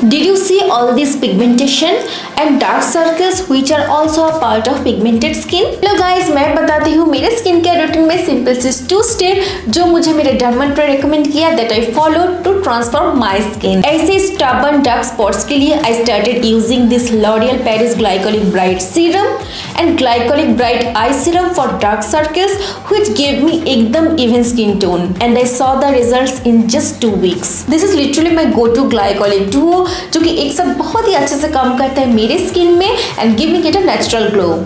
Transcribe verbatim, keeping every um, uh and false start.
Did you see all this pigmentation and dark circles which are also a part of pigmented skin? Hello guys, मैं बताती हूँ मेरे skin care routine में simple से two step जो मुझे मेरे डर्मेटोलॉजिस्ट ने रेकमेंड किया that I follow to transform my skin. ऐसे स्टबर्न डार्क स्पॉट्स के लिए I started using this L'Oreal Paris glycolic bright serum and glycolic bright eye serum for dark circles which give me एकदम even skin tone and I saw the results in just two weeks. This is literally my go to glycolic duo जो कि एक साथ बहुत ही अच्छे से काम करता है मेरे स्किन में and give me get a natural glow.